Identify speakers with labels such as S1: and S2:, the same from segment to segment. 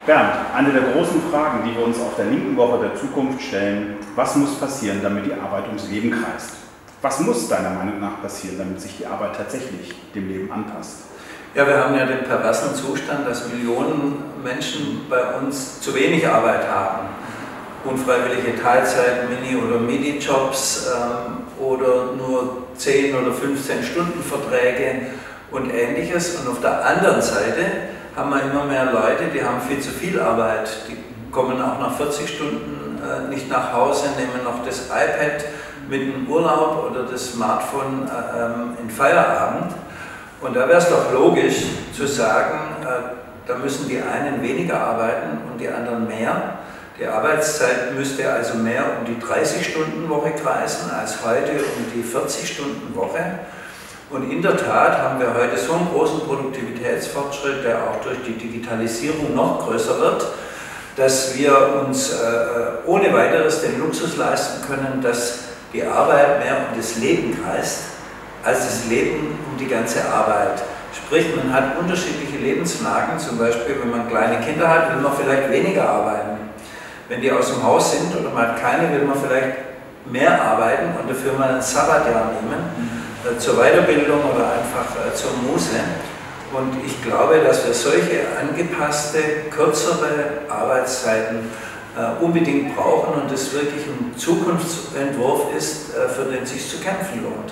S1: Bernd, eine der großen Fragen, die wir uns auf der linken Woche der Zukunft stellen: Was muss passieren, damit die Arbeit ums Leben kreist? Was muss deiner Meinung nach passieren, damit sich die Arbeit tatsächlich dem Leben anpasst?
S2: Ja, wir haben ja den perversen Zustand, dass Millionen Menschen bei uns zu wenig Arbeit haben. Unfreiwillige Teilzeit, Mini- oder Midi-Jobs oder nur 10 oder 15 Stunden Verträge und Ähnliches. Und auf der anderen Seite haben wir immer mehr Leute, die haben viel zu viel Arbeit. Die kommen auch nach 40 Stunden nicht nach Hause, nehmen noch das iPad mit dem Urlaub oder das Smartphone in Feierabend. Und da wäre es doch logisch zu sagen, da müssen die einen weniger arbeiten und die anderen mehr. Die Arbeitszeit müsste also mehr um die 30-Stunden-Woche kreisen als heute um die 40-Stunden-Woche. Und in der Tat haben wir heute so einen großen Produktivitätsfortschritt, der auch durch die Digitalisierung noch größer wird, dass wir uns ohne weiteres den Luxus leisten können, dass die Arbeit mehr um das Leben kreist, als das Leben um die ganze Arbeit. Sprich, man hat unterschiedliche Lebenslagen, zum Beispiel, wenn man kleine Kinder hat, will man vielleicht weniger arbeiten. Wenn die aus dem Haus sind oder man hat keine, will man vielleicht mehr arbeiten und dafür mal ein Sabbatjahr nehmen, zur Weiterbildung oder einfach zur Muße. Und ich glaube, dass wir solche angepasste, kürzere Arbeitszeiten unbedingt brauchen und das wirklich ein Zukunftsentwurf ist, für den es sich zu kämpfen lohnt.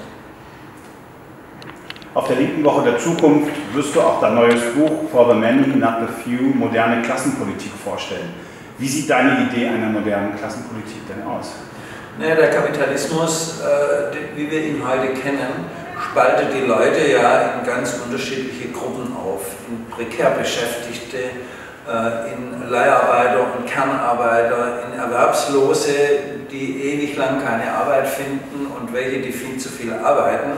S1: Auf der linken Woche der Zukunft wirst du auch dein neues Buch For the Many, Not the Few, moderne Klassenpolitik vorstellen. Wie sieht deine Idee einer modernen Klassenpolitik denn aus?
S2: Naja, der Kapitalismus, wie wir ihn heute kennen, spaltet die Leute ja in ganz unterschiedliche Gruppen auf. In prekär Beschäftigte, in Leiharbeiter und Kernarbeiter, in Erwerbslose, die ewig lang keine Arbeit finden und welche, die viel zu viel arbeiten,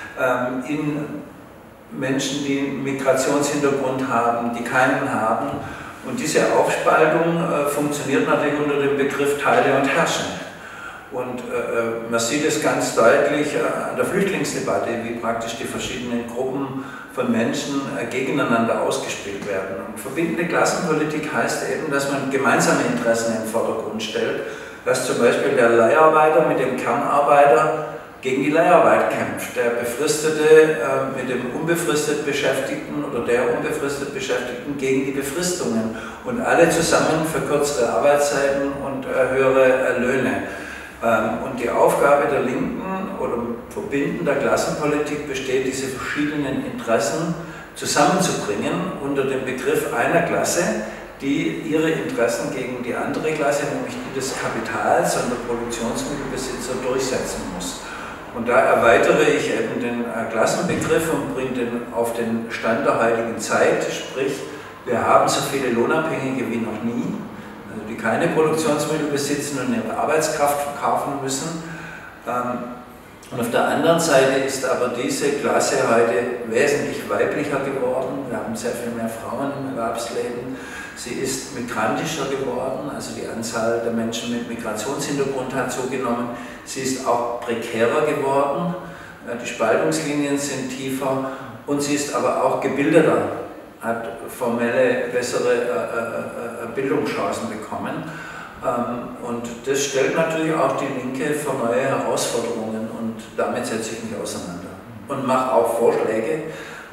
S2: in Menschen, die einen Migrationshintergrund haben, die keinen haben. Und diese Aufspaltung funktioniert natürlich unter dem Begriff Teile und Herrschen. Und man sieht es ganz deutlich an der Flüchtlingsdebatte, wie praktisch die verschiedenen Gruppen von Menschen gegeneinander ausgespielt werden. Und verbindende Klassenpolitik heißt eben, dass man gemeinsame Interessen im Vordergrund stellt, dass zum Beispiel der Leiharbeiter mit dem Kernarbeiter gegen die Leiharbeit kämpft, der Befristete mit dem unbefristet Beschäftigten oder der unbefristet Beschäftigten gegen die Befristungen und alle zusammen für kürzere Arbeitszeiten und höhere Löhne. Und die Aufgabe der Linken oder verbindender Klassenpolitik besteht, diese verschiedenen Interessen zusammenzubringen unter dem Begriff einer Klasse, die ihre Interessen gegen die andere Klasse, nämlich die des Kapitals und der Produktionsmittelbesitzer, durchsetzen muss. Und da erweitere ich eben den Klassenbegriff und bringe den auf den Stand der heutigen Zeit, sprich, wir haben so viele Lohnabhängige wie noch nie, also die keine Produktionsmittel besitzen und ihre Arbeitskraft verkaufen müssen. Und auf der anderen Seite ist aber diese Klasse heute wesentlich weiblicher geworden. Wir haben sehr viel mehr Frauen im Erwerbsleben. Sie ist migrantischer geworden, also die Anzahl der Menschen mit Migrationshintergrund hat zugenommen. Sie ist auch prekärer geworden, die Spaltungslinien sind tiefer und sie ist aber auch gebildeter, hat formelle, bessere Bildungschancen bekommen. Und das stellt natürlich auch die Linke vor neue Herausforderungen und damit setze ich mich auseinander und mache auch Vorschläge,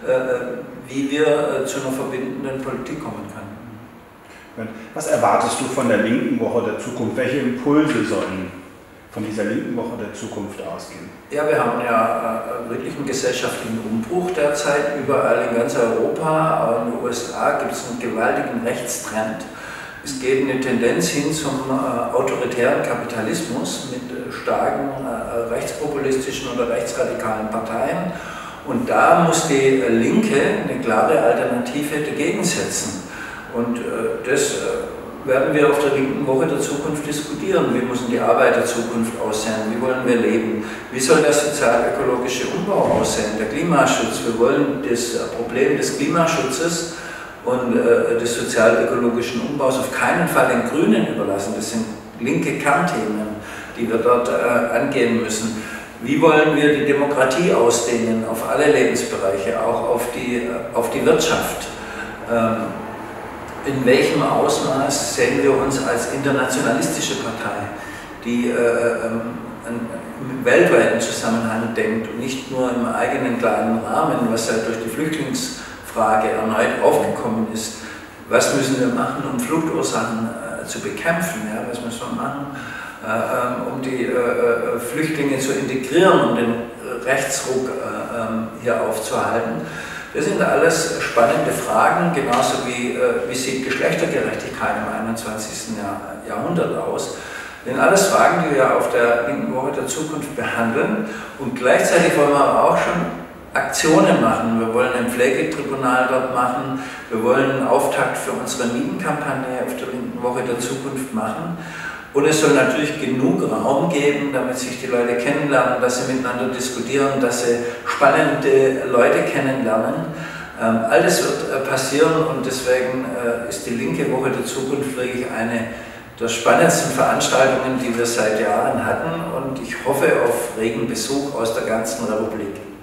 S2: wie wir zu einer verbindenden Politik kommen können.
S1: Was erwartest du von der linken Woche der Zukunft? Welche Impulse sollen von dieser linken Woche der Zukunft ausgehen?
S2: Ja, wir haben ja wirklich einen gesellschaftlichen Umbruch derzeit. Überall in ganz Europa, auch in den USA gibt es einen gewaltigen Rechtstrend. Es geht eine Tendenz hin zum autoritären Kapitalismus mit starken rechtspopulistischen oder rechtsradikalen Parteien. Und da muss die Linke eine klare Alternative dagegen setzen. Und das werden wir auf der linken Woche der Zukunft diskutieren. Wie muss die Arbeit der Zukunft aussehen? Wie wollen wir leben? Wie soll der sozial-ökologische Umbau aussehen? Der Klimaschutz. Wir wollen das Problem des Klimaschutzes und des sozial-ökologischen Umbaus auf keinen Fall den Grünen überlassen. Das sind linke Kernthemen, die wir dort angehen müssen. Wie wollen wir die Demokratie ausdehnen auf alle Lebensbereiche, auch auf die Wirtschaft? in welchem Ausmaß sehen wir uns als internationalistische Partei, die im weltweiten Zusammenhang denkt und nicht nur im eigenen kleinen Rahmen, was ja durch die Flüchtlingsfrage erneut aufgekommen ist. Was müssen wir machen, um Fluchtursachen zu bekämpfen? Ja? Was müssen wir machen, um die Flüchtlinge zu integrieren, um den Rechtsruck hier aufzuhalten? Das sind alles spannende Fragen, genauso wie sieht Geschlechtergerechtigkeit im 21. Jahrhundert aus. Das sind alles Fragen, die wir auf der Linken Woche der Zukunft behandeln, und gleichzeitig wollen wir aber auch schon Aktionen machen. Wir wollen ein Pflegetribunal dort machen, wir wollen einen Auftakt für unsere Mietenkampagne auf der Linken Woche der Zukunft machen. Und es soll natürlich genug Raum geben, damit sich die Leute kennenlernen, dass sie miteinander diskutieren, dass sie spannende Leute kennenlernen. All das wird passieren, und deswegen ist die Linke Woche der Zukunft wirklich eine der spannendsten Veranstaltungen, die wir seit Jahren hatten, und ich hoffe auf regen Besuch aus der ganzen Republik.